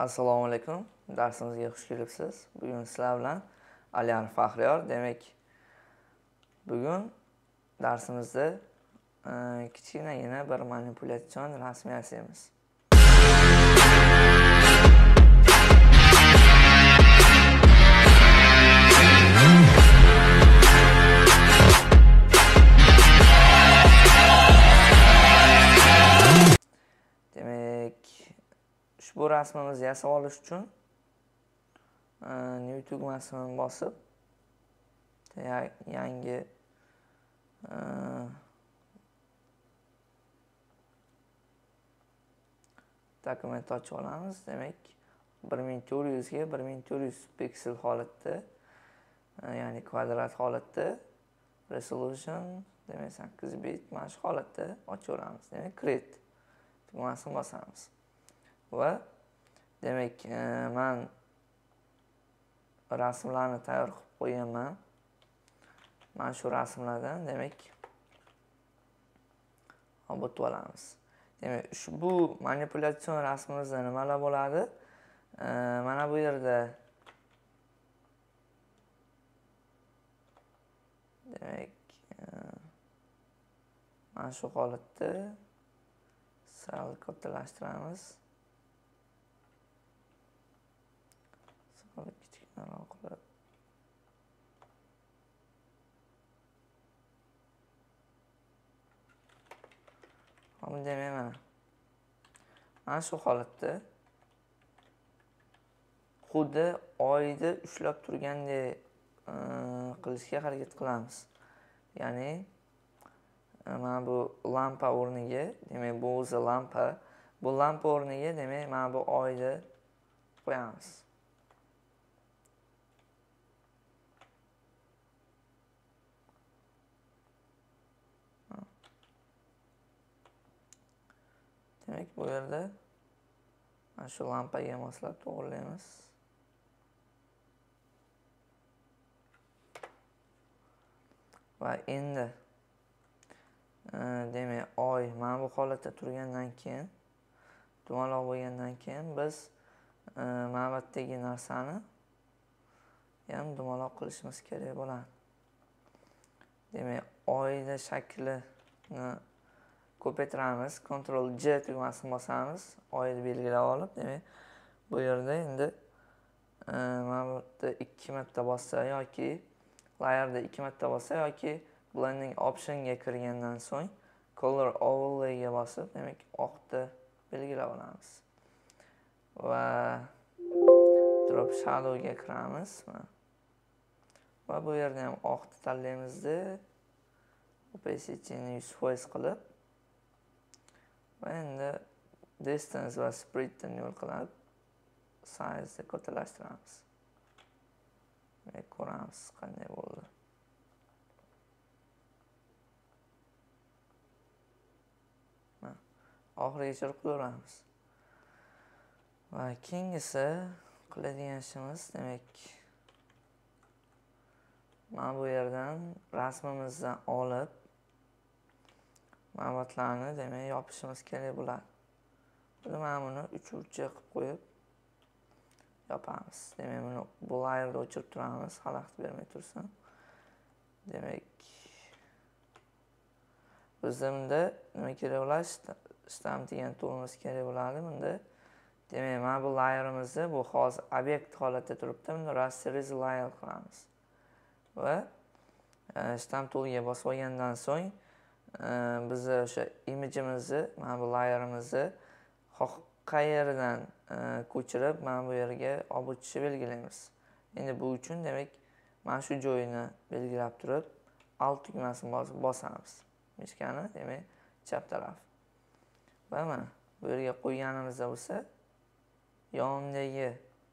Assalomu alaykum. Darsimizga xush kelibsiz. Bugun sizlar bilan Aliyan Faxriyor. Demak, bugun darsimizda kichkinagina bir manipulyatsion rasm yasaymiz. Demak, ushbu rasmimizni yasab olish uchun new tugmasini bosib yangi dokument ochib olamiz. Demak, 1400 ga 1400 piksel holatda, ya'ni kvadrat holatda, resolution demak 8 bit mana shu holatda ochaveramiz. Demak, create tugmasini bosamiz. Va demak, men rasmlarni tayyor qilib qo'yganman. Mana shu rasmlardan demak obod olamiz. Demak, ushbu manipulyatsion rasmimizda nimalar bo'ladi? Mana bu yerda demak mana shu holatda sal kattalashtiramiz. Sal kichikroq qilib. Demak, mana shu holatda xuddi oyni ushlab turgandek qilishga harakat qilamiz. Ya'ni mana bu lampa o'rniga, demak bu o'zi lampa, bu lampa o'rniga demak mana bu oyni qo'yamiz. Demak, bu yerda mana shu lampaga moslab to'g'rilaymiz. Va endi demak, oy mana bu holatda turgandan keyin, dumaloq bo'lgandan keyin biz mana bu yerdagi narsani ham dumaloq qilishimiz kerak bo'ladi. Demak, oyning shaklini ko'paytiramiz. Ctrl J tugmasini bosamiz. Oyni belgilab olib, demak, bu yerda endi mana bu yerda 2 marta bossa yoki layerda 2 marta bossa yoki blending optionga kirgandan so'ng color overlayga bosib, demak, oqni belgilab olamiz. Va drop shadowga kiramiz. Va bu yerda ham oqni tanlaymizda opacity-ni 100% qilib, va endi distance va spreadni nol qilib size'ni kattalashtiramiz. Ko'ramiz qanday bo'ldi. Oxirigacha qilaveramiz. Va keyingisi qiladigan ishimiz, demak, mana bu yerdan rasmimizdan olib ma'lumotlarni demak yopishimiz kerak bo'ladi. Mana buni 3 burchak qilib qo'yib yopamiz. Demak, buni bu layerda o'chirib turamiz, xalaqit bermay tursin. Demak, bizda bunda nima kerak bo'ladi? Stamp degan toolimiz kerak bo'ladi bunda. Demak, mana bu layerimizni bu hozir obyekt holatda turibdi. Buni rasterize layer qilamiz. Va stamp toolga bosib olgandan so'ng biz o'sha imijimizni, mana bu layerimizni qayerdan ko'chirib, mana bu yerga olib o'tishni belgilaymiz. Endi bu uchun demak, mana shu joyini belgilab turib, alt tugmasini bosamiz. Mishkani, demak, chap taraf. Va mana bu yerga qo'yganimizda bo'lsa, yonidagi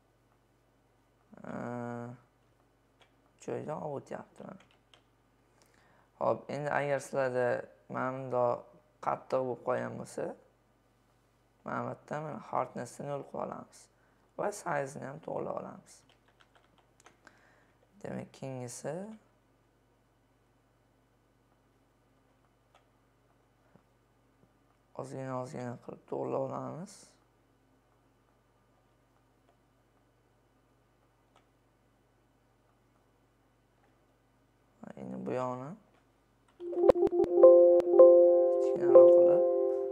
joydan olib o'tyapti. Xo'p, endi agar sizlarda mana bundoq qattiq bo'lib qolgan bo'lsa, mana bu yerda mana hardnessni 0 qilib olamiz va size'ni ham to'g'rilab olamiz. Demak, keyingisi ozgina qilib to'g'rilab olamiz. bu yoqni kichkinaroq qilib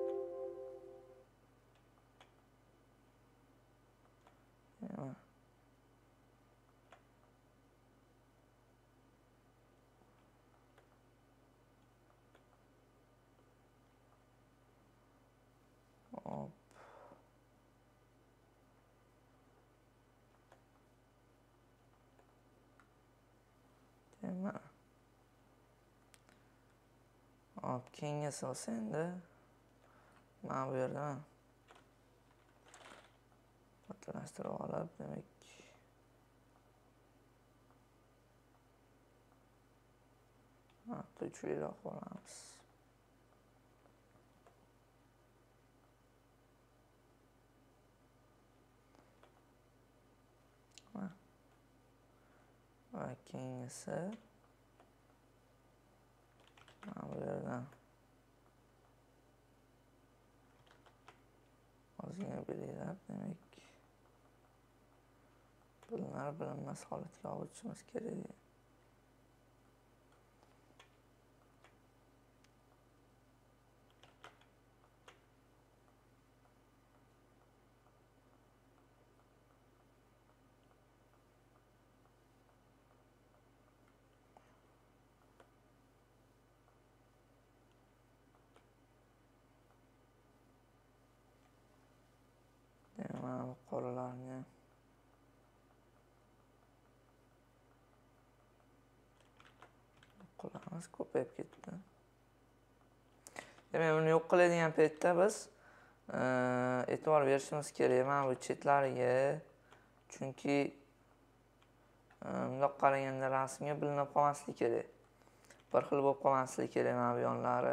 hop. Demak, hop, keyinga solsa endi mana bu yerda kattalashtirib olib, demak kuchliroq qilamiz. Va keyingisi mana bu yerdan ozgina belgilab, demak bilinar bilinmas holatga olib o'tishimiz kerak. Mana bu qoralarni qilamiz, ko'payib ketdi. Demak, buni yo'q qiladigan paytda biz e'tibor berishimiz kerak mana bu chetlariga. Chunki bundoq qaraganda rasmga bilinib qolmasligi kerak. Bir xil bo'lib qolmasligi kerak mana bu yonlari.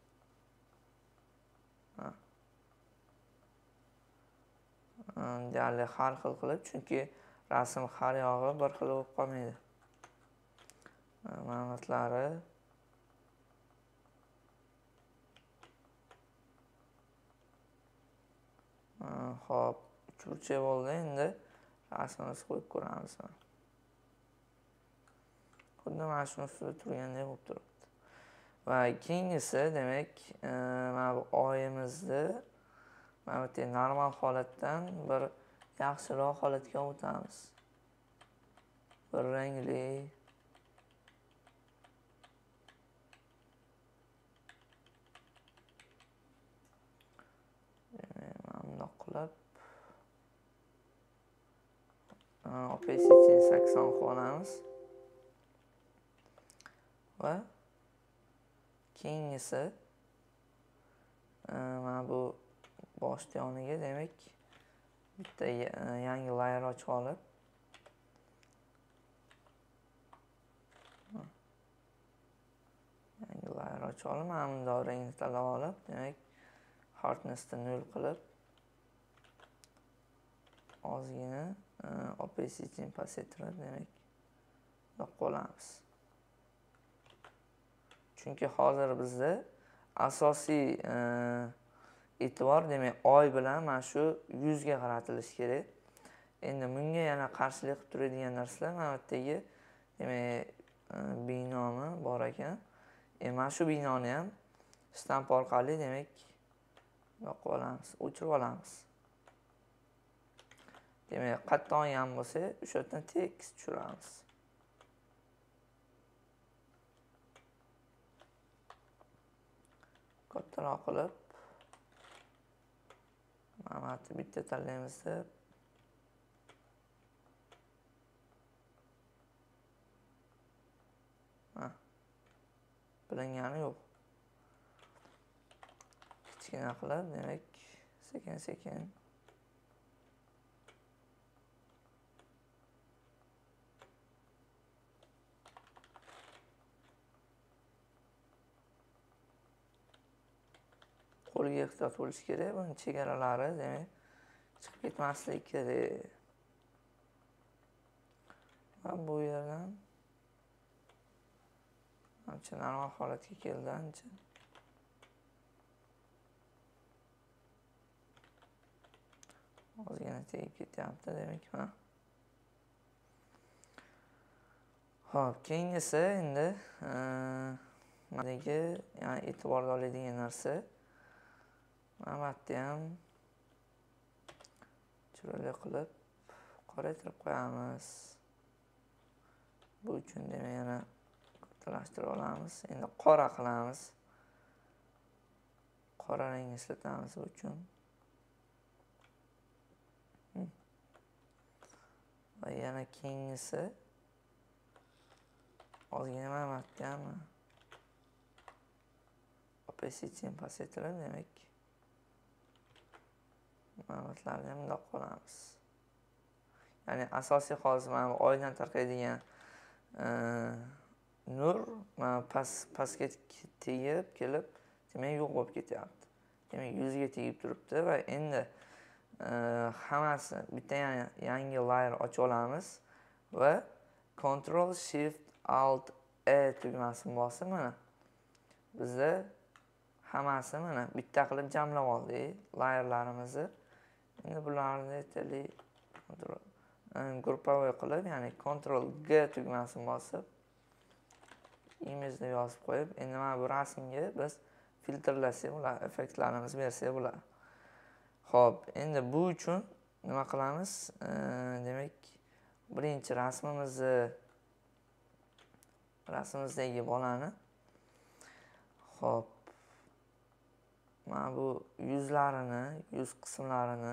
Deyarli har xil qilib, chunki rasm har yog'i bir xil bo'lib qolmaydi. Ma'lumotlari hop, uchburchak bo'ldi. Endi rasmimizni qo'yib ko'ramiz. Xuddi mana shuni ustida turgandek bo'lib turibdi. Va keyingisi, demak, mana bu oyimizni mana bu normal holatdan bir yaxshiroq holatga o'tamiz. Bir rangli bundoq qilib opacity 80 qilamiz. Va keyingisi mana bu bosh yoniga, demak, bitta yangi layer ochib olib, mana bundoq rangni tanlab olib, demak, hardnessni 0 qilib, ozgina opacity pasaytirib, demak, bundoq qo'yamiz. Chunki hozir bizda asosiy e'tibor, demak, oy bilan mana shu yuzga qaratilishi kerak. Endi bunga yana qarshilik qilib turadigan narsalar mana bu yerdagi, demak, binomi bor ekan. Mana shu binoni ham stamp orqali, demak, bundoq olamiz, o'chirib olamiz. Demak, qattiq olgan bo'lsa, o'sha yerdan tekis tushiramiz. Kattaroq qilib, mana bitta tanlaymiz deb, bilingani yo'q. Kichkina qilib, demak, sekin-sekin qo'lga ehtiyot bo'lish kerak. Buni chegaralari, demak, chiqib ketmasligi kerak. Va bu yerdan ancha normal holatga keldi, ancha. Ozgina tegib ketyapti, demak, mana. Xo'p, keyingisi endi meniki yani e'tiborga oladigan narsa. Mana bu yerda ham chiroyli qilib qoraytirib qo'yamiz. Bu uchun demak yana kattalashtirib olamiz. Endi qora qilamiz. Qora rang ishlatamiz bu uchun. Va yana keyingisi ozgina mana bu yerda ham opacity pasaytirib, demak mana bularni ham bundoq qilamiz. Ya'ni asosiy hozir mana bu oydan tarqaydigan nur mana pastga tegib kelib, demak yo'q bo'lib ketyapti. Demak yuziga tegib turibdi va endi hammasi bitta yangi layer ochib olamiz va Ctrl Shift Alt E tugmasini bosib mana bizda hammasi mana bitta qilib jamlab oldik layerlarimizni. Endi bularni aytaylik gruppovoy qilib, ya'ni Ctrl G tugmasini bosib image deb yozib qo'yib, endi mana bu rasmga biz filtrlasak bo'ladi, effektlarimizni bersak bo'ladi. Xo'p, endi bu uchun nima qilamiz? Demak, birinchi rasmimizdagi bolani, xo'p, mana bu yuz qismlarini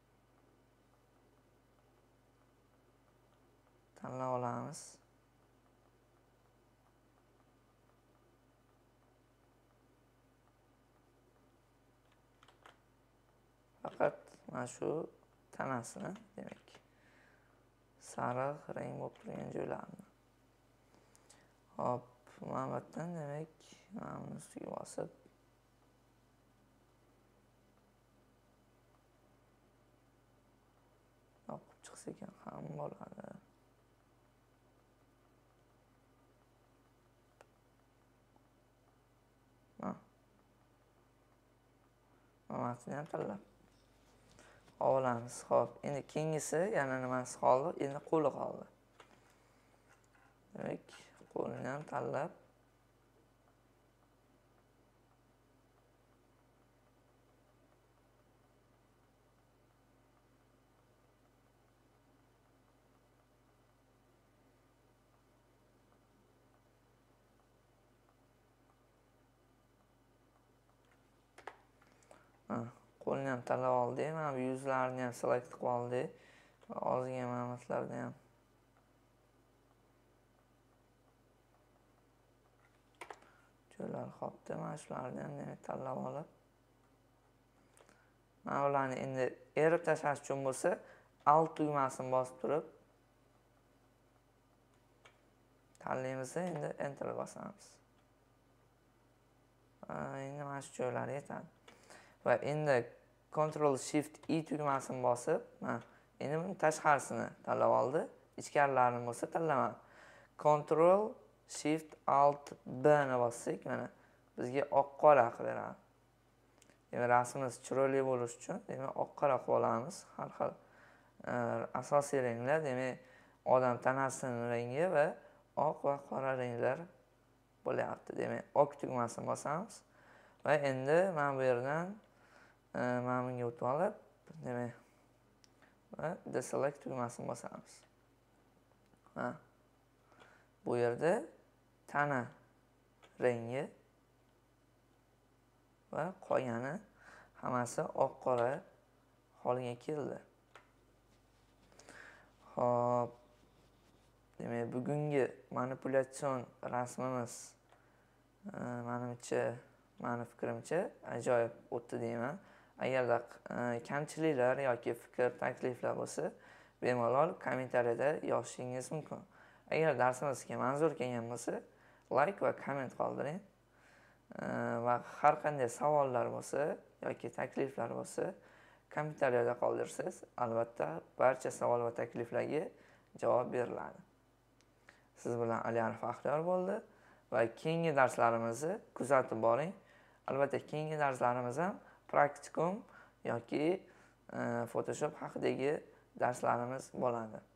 tanlab olamiz. Faqat mana shu tanasini, demak, sariq rang bo'lib turgan joylarini. Hop, mana bu yerdan demak, mana buni ustiga bosib yoqib chiqsa ekan ham bo'ladi. Mana ham tanlab olamiz. Xo'p, endi keyingisi yana nimasi qoldi? Endi qo'li qoldi. Demak, qo'lni ham tanlab qo'lni ham tanlab oldik. Mana bu yuzlarni ham select qilib oldik. Ozgina ma'lumotlarni ham joylar qolibdi. Mana shularni ham demak tanlab olib, mana ularni endi erib tashlash uchun bo'lsa, Alt tugmasini bosib turib tanlaymiz, endi Enter bosamiz. Endi mana shu joylarga yetadi. Va endi Ctrl Shift I tugmasini bosib, endi buni tashqarisini tanlab oldi. Ichkarilarini bo'lsa tanlamadi. Ctrl Shift Alt B ni bossak, mana bizga oq-qora qilib beradi. Demak, rasmimiz chiroyli bo'lishi uchun, demak, oq-qora qilib olamiz. Har xil asosiy ranglar, demak, odam tanasining rangi va oq va qora ranglar bo'lyapti. Demak, oq tugmasini bosamiz va endi mana bu yerdan mana bunga o'tib olib, demak, va Deselect tugmasini bosamiz. Bu yerda tana rangi va qolgani hammasi oq-qora holga keldi. Xo'p, demak, bugungi manipulyatsion rasmimiz meni fikrimcha ajoyib o'tdi deyman. Agarda kamchiliklar yoki fikr, takliflar bo'lsa, bemalol kommentariyada yozishingiz mumkin. Agar darsimizga manzur kelgan bo'lsa, like va komment qoldiring. Va har qanday savollar bo'lsa yoki takliflar bo'lsa, kommentariyada qoldirsangiz, albatta barcha savol va takliflarga javob beriladi. Siz bilan Aliyanov Baxtiyor bo'ldi va keyingi darslarimizni kuzatib boring. Albatta keyingi darslarimiz ham praktikum yoki Photoshop haqidagi darslarimiz bo'ladi.